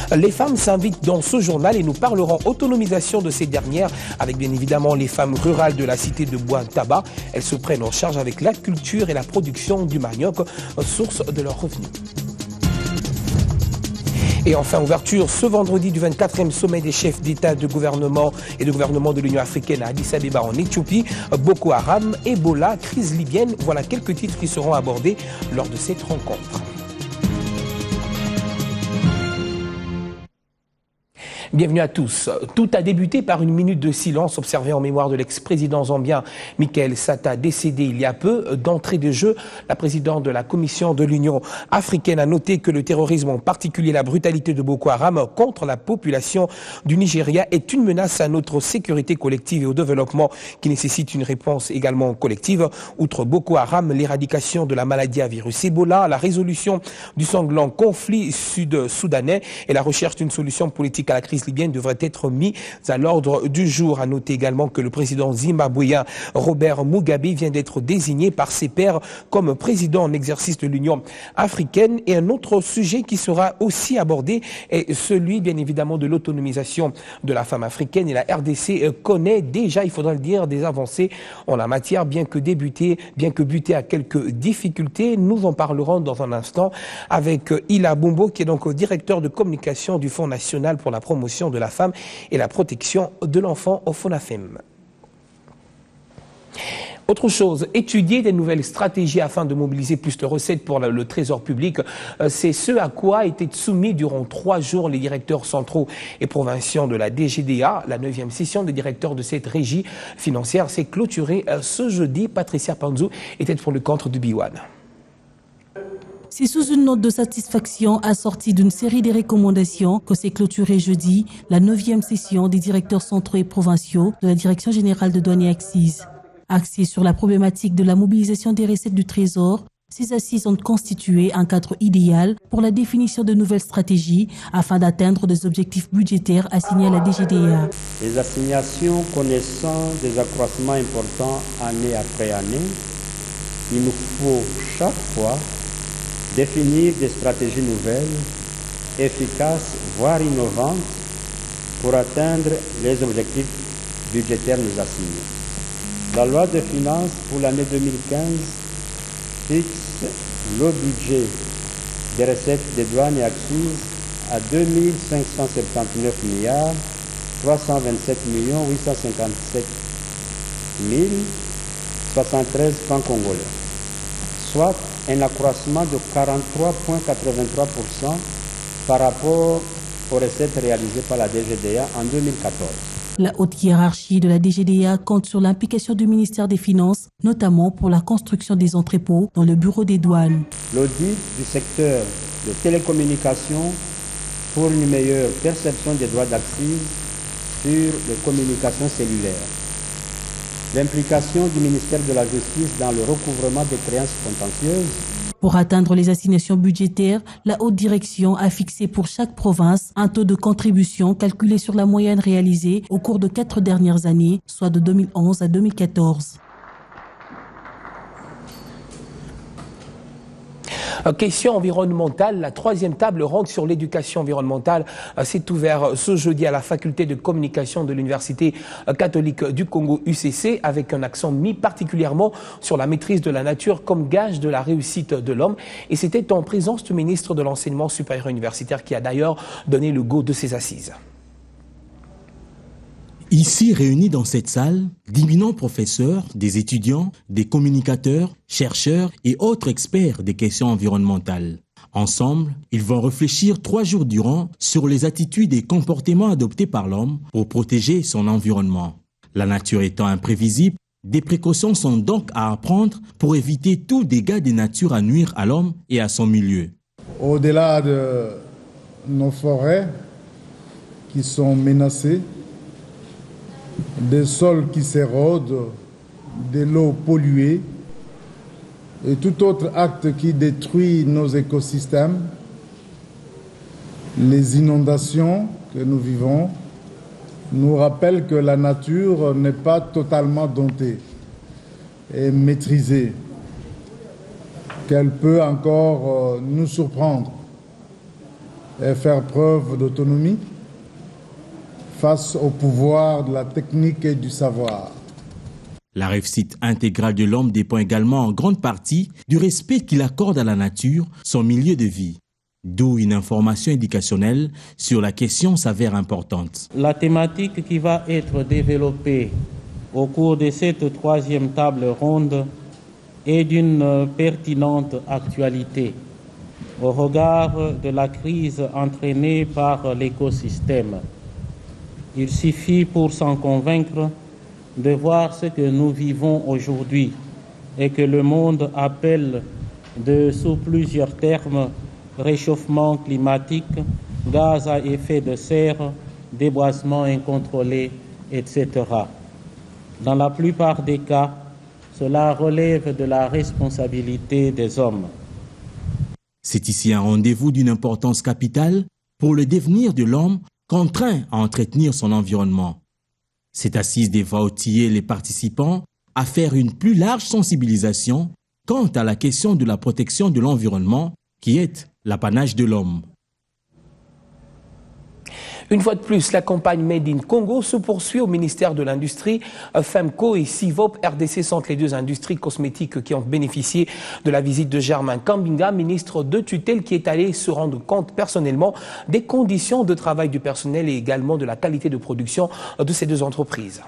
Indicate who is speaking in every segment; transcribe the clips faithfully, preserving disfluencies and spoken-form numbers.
Speaker 1: Les femmes s'invitent dans ce journal et nous parlerons autonomisation de ces dernières avec bien évidemment les femmes rurales de la cité de Bois-Tabac. Elles se prennent en charge avec la culture et la production du manioc, source de leurs revenus. Et enfin, ouverture ce vendredi du vingt-quatrième sommet des chefs d'État, de gouvernement et de gouvernement de l'Union africaine à Addis Abeba en Éthiopie. Boko Haram, Ebola, crise libyenne, voilà quelques titres qui seront abordés lors de cette rencontre. Bienvenue à tous. Tout a débuté par une minute de silence observée en mémoire de l'ex-président zambien Michael Sata, décédé il y a peu. D'entrée de jeu, la présidente de la Commission de l'Union africaine a noté que le terrorisme, en particulier la brutalité de Boko Haram contre la population du Nigeria, est une menace à notre sécurité collective et au développement qui nécessite une réponse également collective. Outre Boko Haram, l'éradication de la maladie à virus Ebola, la résolution du sanglant conflit sud-soudanais et la recherche d'une solution politique à la crise libyenne devrait être mis à l'ordre du jour. À noter également que le président zimbabwéen Robert Mugabe vient d'être désigné par ses pairs comme président en exercice de l'Union africaine. Et un autre sujet qui sera aussi abordé est celui bien évidemment de l'autonomisation de la femme africaine. Et la R D C connaît déjà, il faudra le dire, des avancées en la matière, bien que débuter, bien que buter à quelques difficultés. Nous en parlerons dans un instant avec Ila Bumbo, qui est donc directeur de communication du Fonds national pour la promotion de la femme et la protection de l'enfant au FONAFEM. Autre chose, étudier des nouvelles stratégies afin de mobiliser plus de recettes pour le trésor public, c'est ce à quoi étaient soumis durant trois jours les directeurs centraux et provinciaux de la D G D A. La neuvième session des directeurs de cette régie financière s'est clôturée ce jeudi. Patricia Panzou était pour le compte du B un.
Speaker 2: C'est sous une note de satisfaction assortie d'une série de recommandations que s'est clôturée jeudi la neuvième session des directeurs centraux et provinciaux de la Direction générale de douane et accises. Axée sur la problématique de la mobilisation des recettes du Trésor, ces assises ont constitué un cadre idéal pour la définition de nouvelles stratégies afin d'atteindre des objectifs budgétaires assignés à la D G D A.
Speaker 3: Les assignations connaissant des accroissements importants année après année, il nous faut chaque fois définir des stratégies nouvelles, efficaces, voire innovantes, pour atteindre les objectifs budgétaires nous assignés. La loi de finances pour l'année deux mille quinze fixe le budget des recettes des douanes et accises à deux mille cinq cent soixante-dix-neuf milliards trois cent vingt-sept millions huit cent cinquante-sept mille soixante-treize francs congolais, soit un accroissement de quarante-trois virgule quatre-vingt-trois pour cent par rapport aux recettes réalisées par la D G D A en deux mille quatorze.
Speaker 2: La haute hiérarchie de la D G D A compte sur l'implication du ministère des Finances, notamment pour la construction des entrepôts dans le bureau des douanes.
Speaker 3: L'audit du secteur de télécommunications pour une meilleure perception des droits d'accises sur les communications cellulaires. L'implication du ministère de la Justice dans le recouvrement des créances contentieuses.
Speaker 2: Pour atteindre les assignations budgétaires, la haute direction a fixé pour chaque province un taux de contribution calculé sur la moyenne réalisée au cours de quatre dernières années, soit de deux mille onze à deux mille quatorze.
Speaker 1: Question environnementale, la troisième table ronde sur l'éducation environnementale s'est ouverte ce jeudi à la faculté de communication de l'Université catholique du Congo U C C avec un accent mis particulièrement sur la maîtrise de la nature comme gage de la réussite de l'homme. Et c'était en présence du ministre de l'Enseignement supérieur universitaire qui a d'ailleurs donné le go de ces assises.
Speaker 4: Ici, réunis dans cette salle, d'éminents professeurs, des étudiants, des communicateurs, chercheurs et autres experts des questions environnementales. Ensemble, ils vont réfléchir trois jours durant sur les attitudes et comportements adoptés par l'homme pour protéger son environnement. La nature étant imprévisible, des précautions sont donc à prendre pour éviter tout dégât de nature à nuire à l'homme et à son milieu.
Speaker 5: Au-delà de nos forêts qui sont menacées, des sols qui s'érodent, de l'eau polluée et tout autre acte qui détruit nos écosystèmes, les inondations que nous vivons nous rappellent que la nature n'est pas totalement domptée et maîtrisée, qu'elle peut encore nous surprendre. et faire preuve d'autonomie face au pouvoir de la technique et du savoir.
Speaker 4: La réussite intégrale de l'homme dépend également en grande partie du respect qu'il accorde à la nature, son milieu de vie. D'où une information éducationnelle sur la question s'avère importante.
Speaker 6: La thématique qui va être développée au cours de cette troisième table ronde est d'une pertinente actualité au regard de la crise entraînée par l'écosystème. Il suffit pour s'en convaincre de voir ce que nous vivons aujourd'hui et que le monde appelle de sous plusieurs termes réchauffement climatique, gaz à effet de serre, déboisement incontrôlé, et cetera. Dans la plupart des cas, cela relève de la responsabilité des hommes.
Speaker 4: C'est ici un rendez-vous d'une importance capitale pour le devenir de l'homme contraint à entretenir son environnement. Cette assise devra outiller les participants à faire une plus large sensibilisation quant à la question de la protection de l'environnement qui est l'apanage de l'homme.
Speaker 1: Une fois de plus, la campagne Made in Congo se poursuit au ministère de l'Industrie. FEMCO et Sivop R D C sont les deux industries cosmétiques qui ont bénéficié de la visite de Germain Kambinga, ministre de tutelle, qui est allé se rendre compte personnellement des conditions de travail du personnel et également de la qualité de production de ces deux entreprises.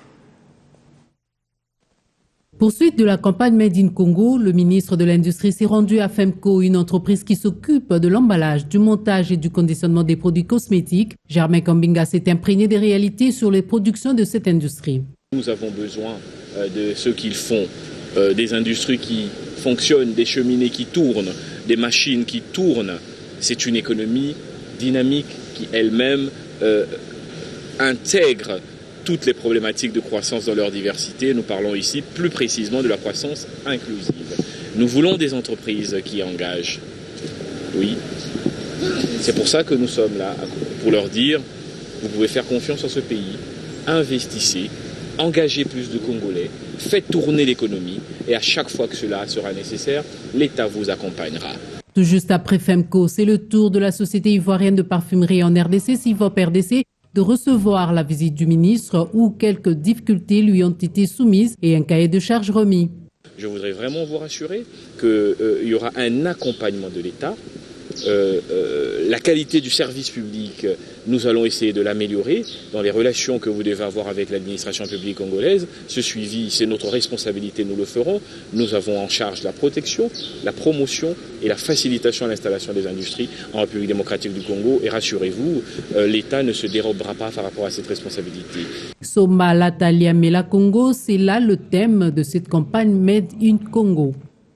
Speaker 2: Poursuite de la campagne Made in Congo, le ministre de l'Industrie s'est rendu à FEMCO, une entreprise qui s'occupe de l'emballage, du montage et du conditionnement des produits cosmétiques. Germain Kambinga s'est imprégné des réalités sur les productions de cette industrie.
Speaker 7: Nous avons besoin de ce qu'ils font, des industries qui fonctionnent, des cheminées qui tournent, des machines qui tournent. C'est une économie dynamique qui elle-même euh, intègre toutes les problématiques de croissance dans leur diversité. Nous parlons ici plus précisément de la croissance inclusive. Nous voulons des entreprises qui engagent. Oui. C'est pour ça que nous sommes là, pour leur dire, vous pouvez faire confiance à ce pays, investissez, engagez plus de Congolais, faites tourner l'économie et à chaque fois que cela sera nécessaire, l'État vous accompagnera.
Speaker 2: Tout juste après FEMCO, c'est le tour de la société ivoirienne de parfumerie en R D C, Sivop R D C, de recevoir la visite du ministre où quelques difficultés lui ont été soumises et un cahier de charges remis.
Speaker 7: Je voudrais vraiment vous rassurer qu'il euh, y aura un accompagnement de l'État. Euh, euh, la qualité du service public, nous allons essayer de l'améliorer dans les relations que vous devez avoir avec l'administration publique congolaise. Ce suivi, c'est notre responsabilité, nous le ferons. Nous avons en charge la protection, la promotion et la facilitation à l'installation des industries en République démocratique du Congo. Et rassurez-vous, euh, l'État ne se dérobera pas par rapport à cette responsabilité.
Speaker 2: Soma Latalia Mela Congo, c'est là le thème de cette campagne Made in Congo.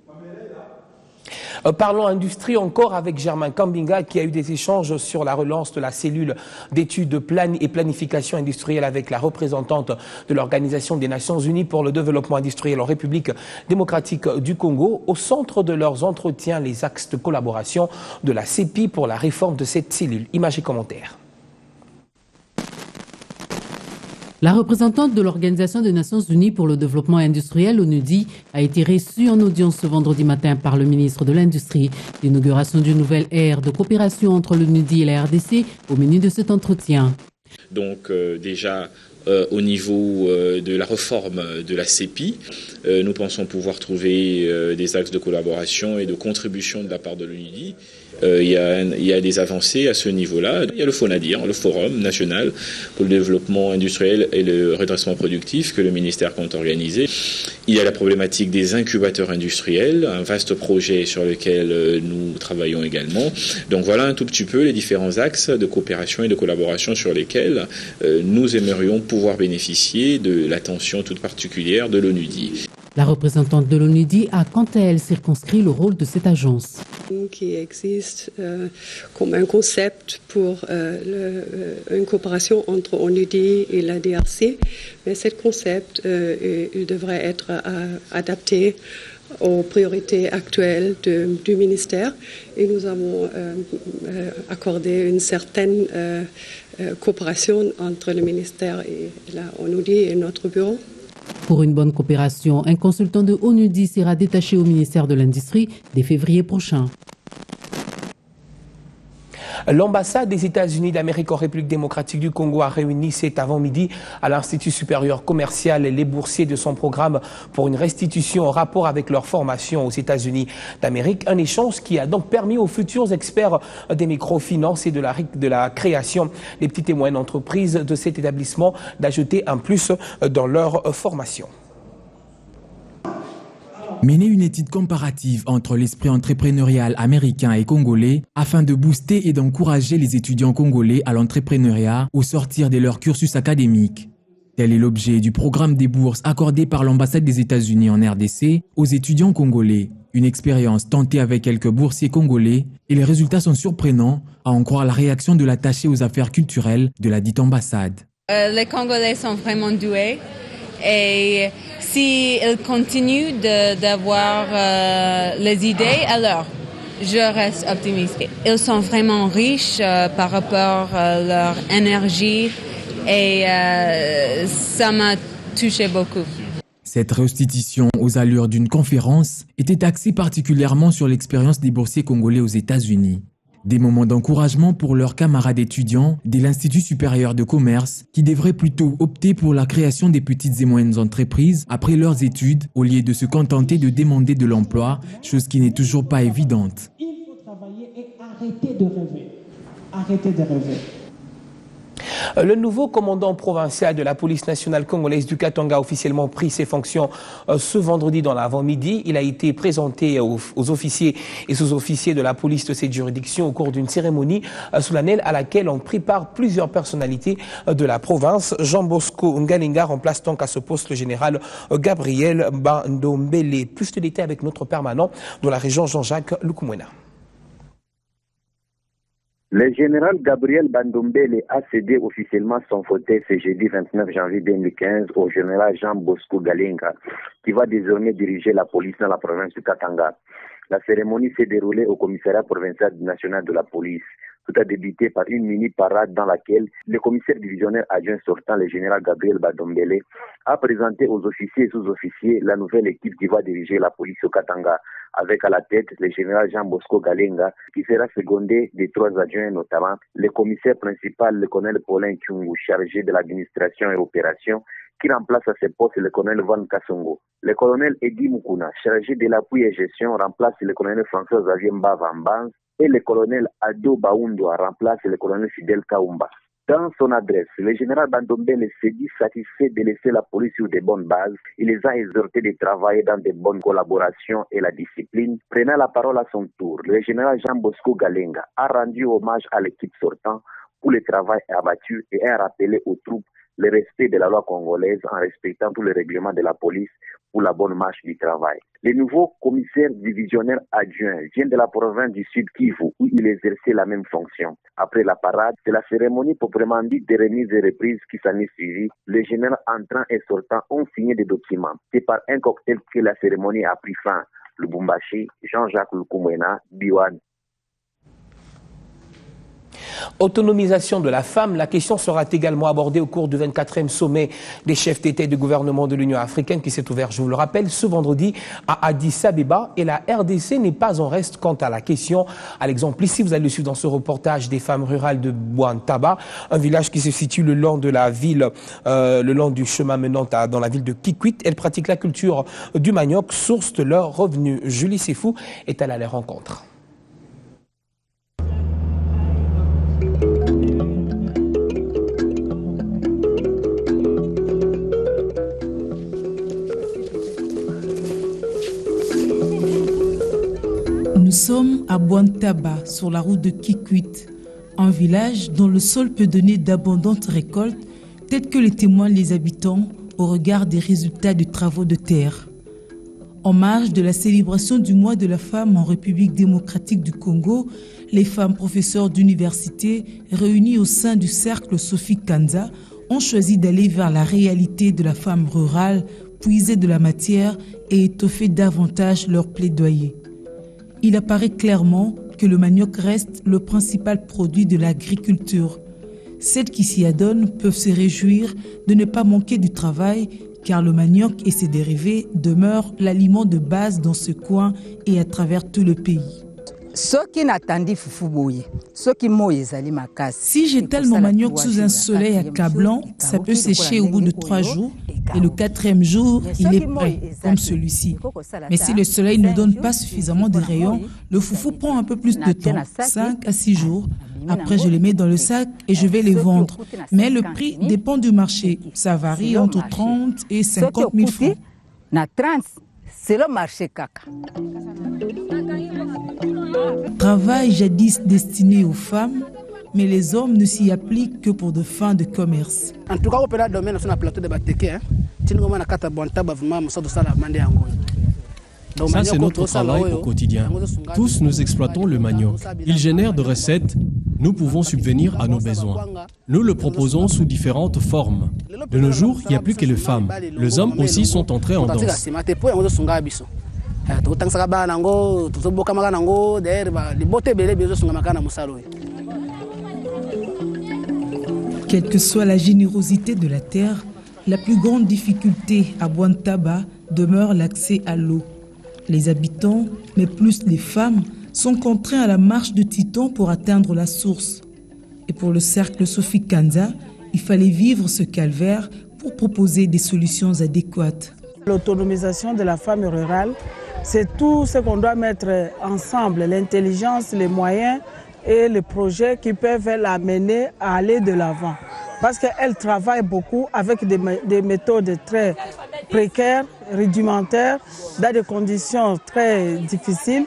Speaker 1: Euh, parlons industrie encore avec Germain Kambinga qui a eu des échanges sur la relance de la cellule d'études plan et planification industrielle avec la représentante de l'Organisation des Nations Unies pour le développement industriel en République démocratique du Congo. Au centre de leurs entretiens, les axes de collaboration de la C E P I pour la réforme de cette cellule. Images et commentaires.
Speaker 2: La représentante de l'Organisation des Nations Unies pour le développement industriel, O N U D I, a été reçue en audience ce vendredi matin par le ministre de l'Industrie. L'inauguration d'une nouvelle ère de coopération entre l'O N U D I et la R D C au menu de cet entretien.
Speaker 7: Donc euh, déjà euh, au niveau euh, de la réforme de la C E P I, euh, nous pensons pouvoir trouver euh, des axes de collaboration et de contribution de la part de l'O N U D I. Euh, il, y a, il y a des avancées à ce niveau-là. Il y a le FONADIR, le Forum national pour le développement industriel et le redressement productif que le ministère compte organiser. Il y a la problématique des incubateurs industriels, un vaste projet sur lequel euh, nous travaillons également. Donc voilà un tout petit peu les différents axes de coopération et de collaboration sur lesquels euh, nous aimerions pouvoir bénéficier de l'attention toute particulière de l'O N U D I.
Speaker 2: La représentante de l'O N U D I a quant à elle circonscrit le rôle de cette agence.
Speaker 8: Qui existe euh, comme un concept pour euh, le, euh, une coopération entre O N U D I et la D R C, mais ce concept euh, il devrait être euh, adapté aux priorités actuelles de, du ministère et nous avons euh, euh, accordé une certaine euh, euh, coopération entre le ministère et la O N U D I et notre bureau.
Speaker 2: Pour une bonne coopération, un consultant de O N U D I sera détaché au ministère de l'Industrie dès février prochain.
Speaker 1: L'ambassade des États-Unis d'Amérique en République démocratique du Congo a réuni cet avant-midi à l'Institut supérieur commercial les boursiers de son programme pour une restitution en rapport avec leur formation aux États-Unis d'Amérique. Un échange qui a donc permis aux futurs experts des microfinances et de la, de la création des petites et moyennes entreprises de cet établissement d'ajouter un plus dans leur formation.
Speaker 4: Mener une étude comparative entre l'esprit entrepreneurial américain et congolais afin de booster et d'encourager les étudiants congolais à l'entrepreneuriat au sortir de leur cursus académique. Tel est l'objet du programme des bourses accordé par l'ambassade des États-Unis en R D C aux étudiants congolais. Une expérience tentée avec quelques boursiers congolais et les résultats sont surprenants, à en croire la réaction de l'attaché aux affaires culturelles de la dite ambassade.
Speaker 9: Euh, les Congolais sont vraiment doués et s'ils continuent d'avoir euh, les idées, alors je reste optimiste. Ils sont vraiment riches euh, par rapport à leur énergie et euh, ça m'a touché beaucoup.
Speaker 4: Cette restitution aux allures d'une conférence était axée particulièrement sur l'expérience des boursiers congolais aux États-Unis. Des moments d'encouragement pour leurs camarades étudiants de l'Institut supérieur de commerce qui devraient plutôt opter pour la création des petites et moyennes entreprises après leurs études au lieu de se contenter de demander de l'emploi, chose qui n'est toujours pas évidente.
Speaker 10: Il faut travailler et arrêter de rêver. Arrêter de rêver.
Speaker 1: Le nouveau commandant provincial de la police nationale congolaise du Katanga a officiellement pris ses fonctions ce vendredi dans l'avant-midi. Il a été présenté aux, aux officiers et sous-officiers de la police de cette juridiction au cours d'une cérémonie solennelle à laquelle ont pris part plusieurs personnalités de la province. Jean Bosco Ngalinga remplace donc à ce poste le général Gabriel Bandombele. Plus de détails avec notre permanent de la région Jean-Jacques Lukumwena.
Speaker 11: Le général Gabriel Bandombele a cédé officiellement son fauteuil ce jeudi vingt-neuf janvier deux mille quinze au général Jean Bosco Ngalinga, qui va désormais diriger la police dans la province du Katanga. La cérémonie s'est déroulée au commissariat provincial national de la police. Tout a débuté par une mini-parade dans laquelle le commissaire divisionnaire adjoint sortant, le général Gabriel Bandombele, a présenté aux officiers et sous-officiers la nouvelle équipe qui va diriger la police au Katanga, avec à la tête le général Jean Bosco Ngalinga, qui sera secondé des trois adjoints, notamment le commissaire principal, le colonel Paulin Tchungu, chargé de l'administration et opération, qui remplace à ce poste le colonel Van Kassongo. Le colonel Edi Mukuna, chargé de l'appui et gestion, remplace le colonel François Xavier Mbavambans, et le colonel Ado Baoundoa remplace le colonel Fidel Kaumba. Dans son adresse, le général Bandombele s'est dit satisfait de laisser la police sur de bonnes bases. Il les a exhortés de travailler dans de bonnes collaborations et la discipline. Prenant la parole à son tour, le général Jean Bosco Ngalinga a rendu hommage à l'équipe sortant pour le travail abattu et a rappelé aux troupes le respect de la loi congolaise en respectant tous les règlements de la police pour la bonne marche du travail. Le nouveau commissaire divisionnaire adjoint vient de la province du Sud Kivu où il exerçait la même fonction. Après la parade, c'est la cérémonie proprement dite de remise et reprise qui s'en est suivie. Les généraux entrants et sortants ont signé des documents. C'est par un cocktail que la cérémonie a pris fin. Lubumbashi, Jean-Jacques Lukumwena, Biwan.
Speaker 1: Autonomisation de la femme, la question sera également abordée au cours du vingt-quatrième sommet des chefs d'État et de gouvernement de l'Union africaine qui s'est ouvert, je vous le rappelle, ce vendredi à Addis Abeba. Et la R D C n'est pas en reste quant à la question. À l'exemple ici, vous allez le suivre dans ce reportage des femmes rurales de Bouantaba, un village qui se situe le long de la ville, euh, le long du chemin menant à, dans la ville de Kikwit. Elles pratiquent la culture du manioc, source de leurs revenus. Julie Sefou est allée à la rencontre.
Speaker 2: Nous sommes à Bouantaba, sur la route de Kikwit, un village dont le sol peut donner d'abondantes récoltes, telles que les témoignent les habitants au regard des résultats des travaux de terre. En marge de la célébration du mois de la femme en République démocratique du Congo, les femmes professeurs d'université réunies au sein du cercle Sophie Kanza ont choisi d'aller vers la réalité de la femme rurale, puiser de la matière et étoffer davantage leur plaidoyer. Il apparaît clairement que le manioc reste le principal produit de l'agriculture. Celles qui s'y adonnent peuvent se réjouir de ne pas manquer du travail, car le manioc et ses dérivés demeurent l'aliment de base dans ce coin et à travers tout le pays.
Speaker 12: Si j'étale mon manioc sous un soleil accablant, ça peut sécher au bout de trois jours et le quatrième jour, il est prêt, comme celui-ci. Mais si le soleil ne donne pas suffisamment de rayons, le foufou prend un peu plus de temps, cinq à six jours. Après, je les mets dans le sac et je vais les vendre. Mais le prix dépend du marché. Ça varie entre trente et cinquante mille francs. Travail jadis destiné aux femmes, mais les hommes ne s'y appliquent que pour de fins de commerce.
Speaker 13: En tout cas, au domaine sur le plateau de Bateke,
Speaker 14: ça, c'est notre travail au quotidien. Tous nous exploitons le manioc. Il génère de recettes. Nous pouvons subvenir à nos besoins. Nous le proposons sous différentes formes. De nos jours, il n'y a plus que les femmes. Les hommes aussi sont entrés en danse.
Speaker 12: Quelle que soit la générosité de la terre, la plus grande difficulté à Bwantaba demeure l'accès à l'eau. Les habitants, mais plus les femmes, sont contraints à la marche de Titan pour atteindre la source. Et pour le cercle Sophie Kanza, il fallait vivre ce calvaire pour proposer des solutions adéquates.
Speaker 15: L'autonomisation de la femme rurale, c'est tout ce qu'on doit mettre ensemble, l'intelligence, les moyens et les projets qui peuvent l'amener à aller de l'avant. Parce qu'elle travaille beaucoup avec des, des méthodes très précaires, rudimentaires, dans des conditions très difficiles.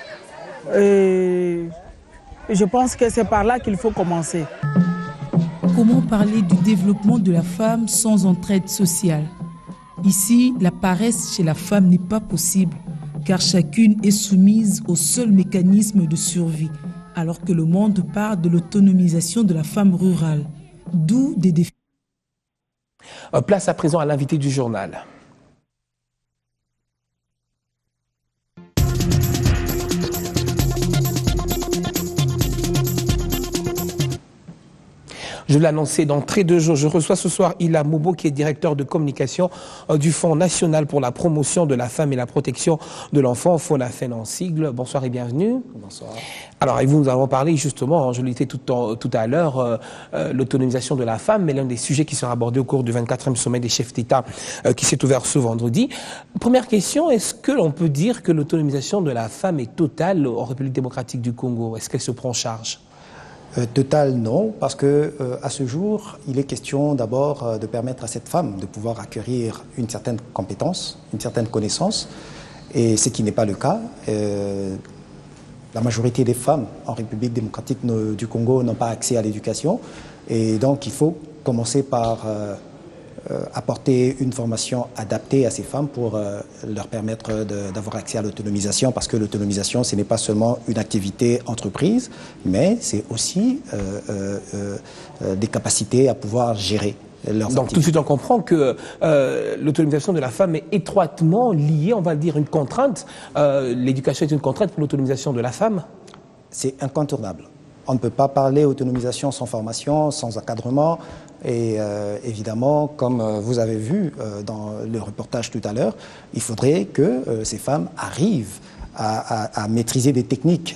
Speaker 15: Et je pense que c'est par là qu'il faut commencer.
Speaker 12: Comment parler du développement de la femme sans entraide sociale? Ici, la paresse chez la femme n'est pas possible, car chacune est soumise au seul mécanisme de survie, alors que le monde parle de l'autonomisation de la femme rurale. D'où des défis.
Speaker 1: Place à présent à l'invité du journal. Je l'ai annoncé d'entrée de jeu. Je reçois ce soir Ila Moubo, qui est directeur de communication du Fonds national pour la promotion de la femme et la protection de l'enfant, FONAFEN en sigle. Bonsoir et bienvenue.
Speaker 16: Bonsoir.
Speaker 1: Alors, avec vous, nous avons parlé justement, je l'ai dit tout, tout à l'heure, euh, euh, l'autonomisation de la femme, mais l'un des sujets qui sera abordé au cours du vingt-quatrième sommet des chefs d'État euh, qui s'est ouvert ce vendredi. Première question, est-ce que l'on peut dire que l'autonomisation de la femme est totale en République démocratique du Congo? Est-ce qu'elle se prend en charge?
Speaker 16: Euh, total, non, parce que euh, à ce jour, il est question d'abord euh, de permettre à cette femme de pouvoir acquérir une certaine compétence, une certaine connaissance, et ce qui n'est pas le cas. Euh, la majorité des femmes en République démocratique du Congo n'ont pas accès à l'éducation, et donc il faut commencer par euh, euh, apporter une formation adaptée à ces femmes pour euh, leur permettre d'avoir accès à l'autonomisation, parce que l'autonomisation, ce n'est pas seulement une activité entreprise, mais c'est aussi euh, euh, euh, des capacités à pouvoir gérer leurs activités.
Speaker 1: Donc tout de suite on comprend que euh, l'autonomisation de la femme est étroitement liée, on va dire, une contrainte. Euh, L'éducation est une contrainte pour l'autonomisation de la femme?
Speaker 16: C'est incontournable. On ne peut pas parler autonomisation sans formation, sans encadrement. Et euh, évidemment, comme euh, vous avez vu euh, dans le reportage tout à l'heure, il faudrait que euh, ces femmes arrivent à, à, à maîtriser des techniques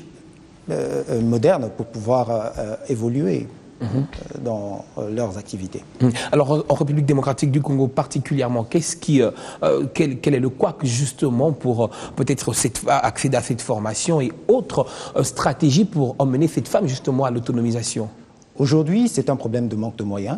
Speaker 16: euh, modernes pour pouvoir euh, évoluer mmh. euh, dans euh, leurs activités.
Speaker 1: Mmh. Alors, en République démocratique du Congo particulièrement, qu'est-ce qui, euh, quel, quel est le couac justement pour euh, peut-être accéder à cette formation et autres euh, stratégies pour emmener cette femme justement à l'autonomisation?
Speaker 16: Aujourd'hui, c'est un problème de manque de moyens.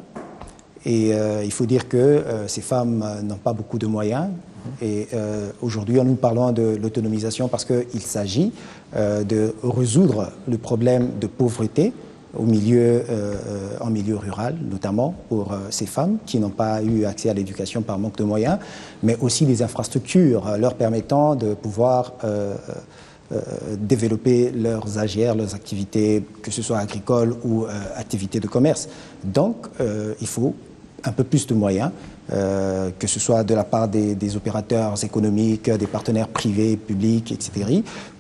Speaker 16: Et euh, il faut dire que euh, ces femmes euh, n'ont pas beaucoup de moyens. Et euh, aujourd'hui, nous parlons de l'autonomisation parce qu'il s'agit euh, de résoudre le problème de pauvreté au milieu, euh, en milieu rural, notamment pour euh, ces femmes qui n'ont pas eu accès à l'éducation par manque de moyens, mais aussi les infrastructures euh, leur permettant de pouvoir euh, Euh, développer leurs A G R, leurs activités, que ce soit agricoles ou euh, activités de commerce. Donc, euh, il faut un peu plus de moyens, euh, que ce soit de la part des, des opérateurs économiques, des partenaires privés, publics, et cetera,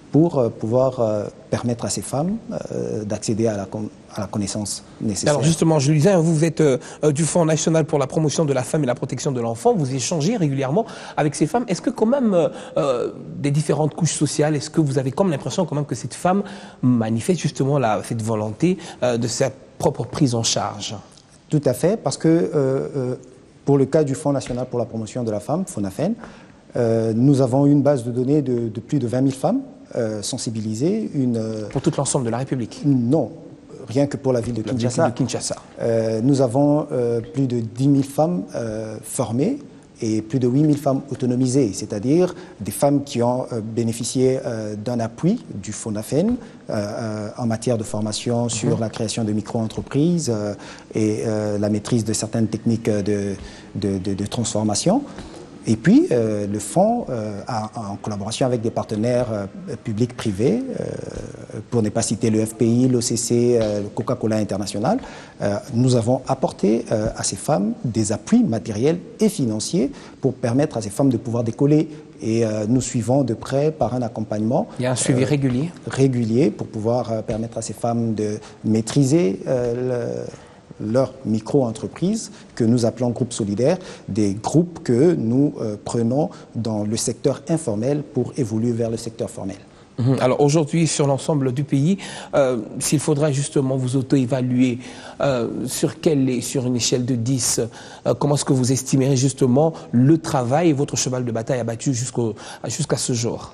Speaker 16: pour euh, pouvoir euh, permettre à ces femmes euh, d'accéder à la, à la connaissance nécessaire.
Speaker 1: Alors justement, je le disais, vous êtes euh, du Fonds national pour la promotion de la femme et la protection de l'enfant, vous échangez régulièrement avec ces femmes. Est-ce que quand même, euh, des différentes couches sociales, est-ce que vous avez comme l'impression quand même que cette femme manifeste justement la, cette volonté euh, de sa propre prise en charge?
Speaker 16: Tout à fait, parce que euh, euh, pour le cas du Fonds national pour la promotion de la femme, FONAFEN, euh, nous avons une base de données de, de plus de vingt mille femmes euh, sensibilisées. Une, euh,
Speaker 1: pour tout l'ensemble de la République?
Speaker 16: Non, rien que pour la ville de Kinshasa.
Speaker 1: La ville de Kinshasa.
Speaker 16: Euh, nous avons euh, plus de dix mille femmes euh, formées et plus de huit mille femmes autonomisées, c'est-à-dire des femmes qui ont euh, bénéficié euh, d'un appui du FONAFEN euh, euh, en matière de formation sur mmh. la création de micro-entreprises euh, et euh, la maîtrise de certaines techniques de, de, de, de transformation. Et puis, euh, le fonds, euh, a, en collaboration avec des partenaires euh, publics, privés, euh, pour ne pas citer le F P I, l'O C C, euh, le Coca-Cola International, euh, nous avons apporté euh, à ces femmes des appuis matériels et financiers pour permettre à ces femmes de pouvoir décoller. Et euh, nous suivons de près par un accompagnement.
Speaker 1: Il y a un suivi euh, régulier
Speaker 16: Régulier pour pouvoir euh, permettre à ces femmes de maîtriser euh, le leur micro-entreprise que nous appelons groupes solidaires, des groupes que nous euh, prenons dans le secteur informel pour évoluer vers le secteur formel.
Speaker 1: Mmh. Alors aujourd'hui, sur l'ensemble du pays, euh, s'il faudrait justement vous auto-évaluer euh, sur, quelle, sur une échelle de dix, euh, comment est-ce que vous estimerez justement le travail et votre cheval de bataille abattu jusqu'au, jusqu'à ce jour?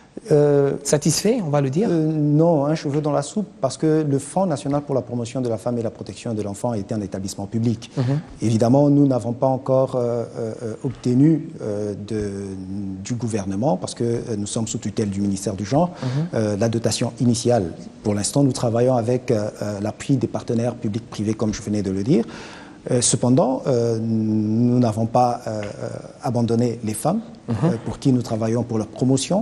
Speaker 1: Euh, Satisfait, on va le dire
Speaker 16: euh, Non, un cheveu dans la soupe, parce que le Fonds national pour la promotion de la femme et la protection de l'enfant a été un établissement public. Mm-hmm. Évidemment, nous n'avons pas encore euh, euh, obtenu euh, de, du gouvernement, parce que euh, nous sommes sous tutelle du ministère du Genre, mm-hmm. euh, la dotation initiale. Pour l'instant, nous travaillons avec euh, euh, l'appui des partenaires publics-privés, comme je venais de le dire. Euh, cependant, euh, nous n'avons pas euh, abandonné les femmes, mm-hmm. euh, pour qui nous travaillons pour leur promotion.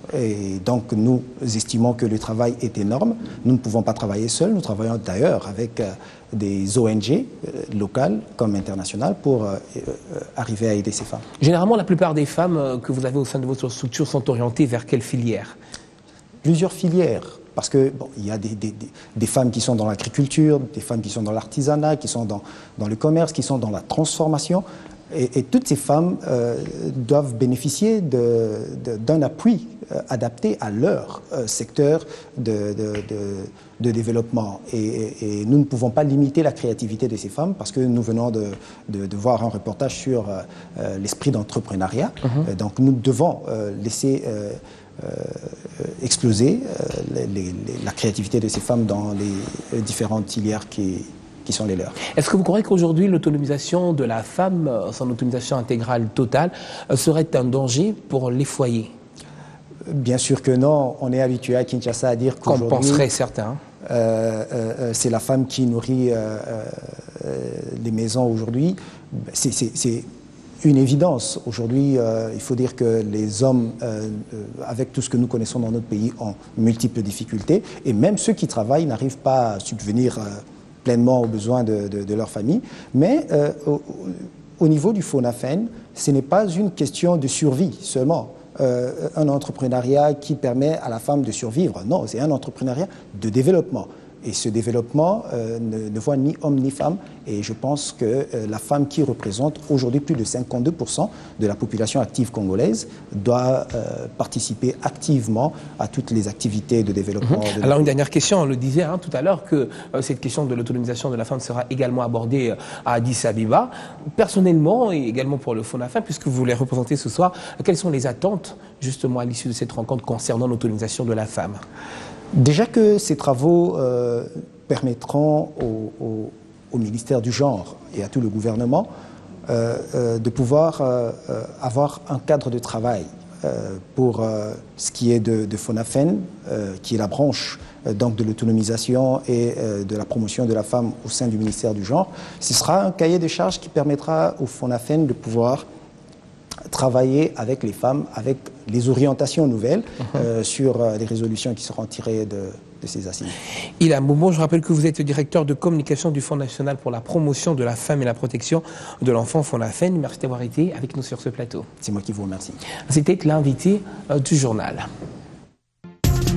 Speaker 16: Et donc, nous estimons que le travail est énorme. Nous ne pouvons pas travailler seuls. Nous travaillons d'ailleurs avec euh, des O N G euh, locales comme internationales pour euh, euh, arriver à aider ces femmes.
Speaker 1: Généralement, la plupart des femmes euh, que vous avez au sein de votre structure sont orientées vers quelle filière?
Speaker 16: Plusieurs filières. Parce que bon, il y a des, des, des femmes qui sont dans l'agriculture, des femmes qui sont dans l'artisanat, qui sont dans, dans le commerce, qui sont dans la transformation. Et, et toutes ces femmes euh, doivent bénéficier de, de, d'un appui euh, adapté à leur euh, secteur de, de, de, de développement. Et, et, et nous ne pouvons pas limiter la créativité de ces femmes parce que nous venons de, de, de voir un reportage sur euh, l'esprit d'entrepreneuriat. Mm-hmm. euh, donc nous devons euh, laisser euh, euh, exploser euh, les, les, la créativité de ces femmes dans les différentes filières qui... qui sont les leurs.
Speaker 1: Est-ce que vous croyez qu'aujourd'hui, l'autonomisation de la femme, son autonomisation intégrale totale, serait un danger pour les foyers?
Speaker 16: Bien sûr que non. On est habitué à Kinshasa à dire qu'aujourd'hui...
Speaker 1: Comme penseraient certains.
Speaker 16: Euh, euh, c'est la femme qui nourrit euh, euh, les maisons aujourd'hui. C'est, c'est, c'est une évidence. Aujourd'hui, euh, il faut dire que les hommes, euh, avec tout ce que nous connaissons dans notre pays, ont multiples difficultés. Et même ceux qui travaillent n'arrivent pas à subvenir... Euh, pleinement aux besoins de, de, de leur famille. Mais euh, au, au niveau du FONAFEN, ce n'est pas une question de survie seulement. Euh, un entrepreneuriat qui permet à la femme de survivre. Non, c'est un entrepreneuriat de développement. Et ce développement euh, ne, ne voit ni homme ni femme. Et je pense que euh, la femme qui représente aujourd'hui plus de cinquante-deux pour cent de la population active congolaise doit euh, participer activement à toutes les activités de développement.
Speaker 1: Mmh.
Speaker 16: De
Speaker 1: Alors une dernière question, on le disait hein, tout à l'heure que euh, cette question de l'autonomisation de la femme sera également abordée euh, à Addis Abeba. Personnellement et également pour le FONAFEN, puisque vous les représentez ce soir, quelles sont les attentes justement à l'issue de cette rencontre concernant l'autonomisation de la femme?
Speaker 16: Déjà que ces travaux euh, permettront au, au, au ministère du Genre et à tout le gouvernement euh, euh, de pouvoir euh, euh, avoir un cadre de travail euh, pour euh, ce qui est de, de FONAFEN, euh, qui est la branche euh, donc de l'autonomisation et euh, de la promotion de la femme au sein du ministère du Genre. Ce sera un cahier de charges qui permettra au FONAFEN de pouvoir travailler avec les femmes, avec les orientations nouvelles uh-huh. euh, sur euh, les résolutions qui seront tirées de, de ces assises.
Speaker 1: Ilan Boumbo, je rappelle que vous êtes directeur de communication du Fonds national pour la promotion de la femme et la protection de l'enfant, FONAFEN. Merci d'avoir été avec nous sur ce plateau.
Speaker 16: C'est moi qui vous remercie.
Speaker 1: C'était l'invité euh, du journal.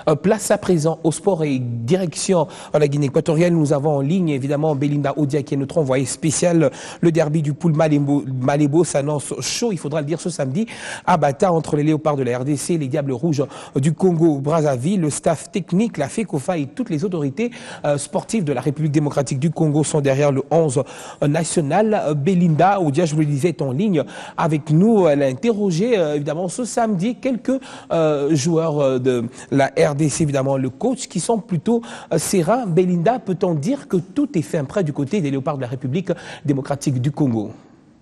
Speaker 1: Euh, place à présent au sport et direction à la Guinée équatoriale. Nous avons en ligne évidemment Belinda Odia qui est notre envoyée spéciale. Le derby du pool Malébo, Malébo s'annonce chaud, il faudra le dire ce samedi, à Bata entre les léopards de la R D C et les Diables Rouges du Congo-Brazzaville. Le staff technique, la FECOFA et toutes les autorités euh, sportives de la République démocratique du Congo sont derrière le onze national. Belinda Odia, je vous le disais, est en ligne avec nous. Elle a interrogé euh, évidemment ce samedi quelques euh, joueurs euh, de la R D C, évidemment le coach, qui sont plutôt euh, sereins. Belinda, peut-on dire que tout est fait près du côté des léopards de la République démocratique du Congo?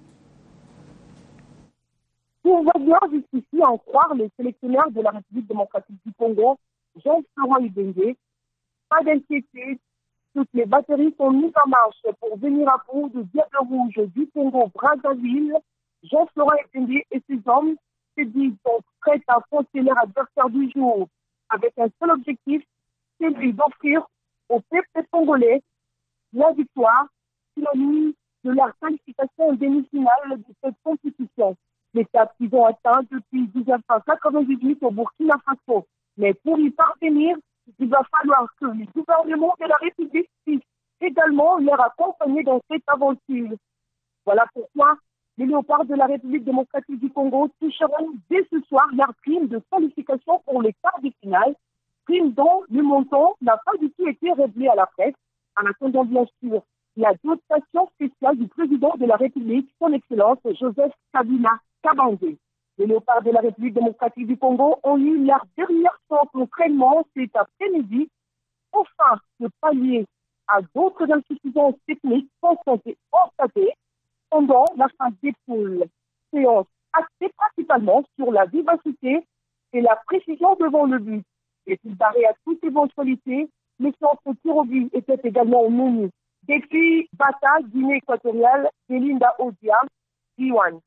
Speaker 17: Si on va bien jusqu'ici en croire les sélectionneurs de la République démocratique du Congo, Jean-Florent Ibenge, pas d'inquiétude, toutes les batteries sont mises en marche pour venir à bout du Diable Rouge du Congo-Brazzaville. Jean-Florent Ibenge et ses hommes se disent donc prêts à affronter leur adversaire du jour avec un seul objectif, c'est lui d'offrir au peuple congolais la victoire synonyme de la qualification en demi-finale de cette compétition. L'étape qu'ils ont atteint depuis mille neuf cent quatre-vingt-dix-huit au Burkina Faso. Mais pour y parvenir, il va falloir que les gouvernements de la République puissent également leur accompagner dans cette aventure. Voilà pourquoi les léopards de la République démocratique du Congo toucheront dès ce soir leur prime de qualification pour les quarts de finale, prime dont le montant n'a pas du tout été révélé à la presse, en attendant bien sûr la dotation spéciale du président de la République, son Excellence Joseph Kabila Kabangé. Les léopards de la République démocratique du Congo ont eu leur dernière séance d'entraînement cet après-midi, afin de pallier à d'autres insuffisances techniques constatées pendant la phase des poules. Séance axée principalement sur la vivacité et la précision devant le but. Et il barré à toute éventualité, les centres tir au but étaient également au menu. Depuis Bata, Guinée équatoriale, Belinda Odia, D un.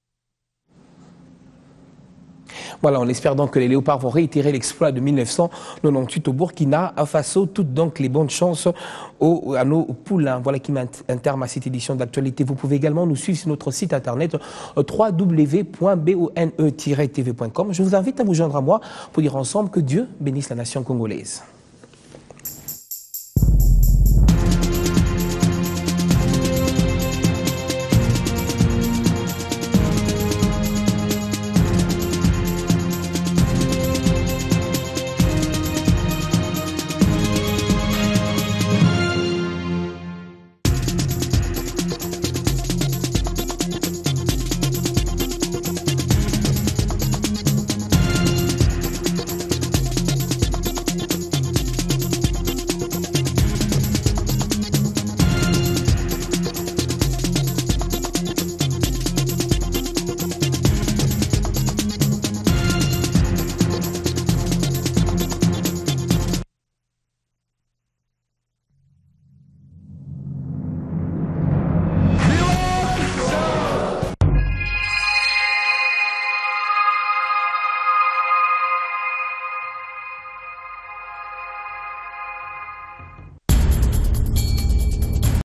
Speaker 1: Voilà, on espère donc que les léopards vont réitérer l'exploit de mille neuf cent quatre-vingt-dix-huit au Burkina Faso. Toutes donc les bonnes chances aux, à nos poulains. Voilà qui met un terme à cette édition d'actualité. Vous pouvez également nous suivre sur notre site internet w w w point bone tiret t v point com. Je vous invite à vous joindre à moi pour dire ensemble que Dieu bénisse la nation congolaise.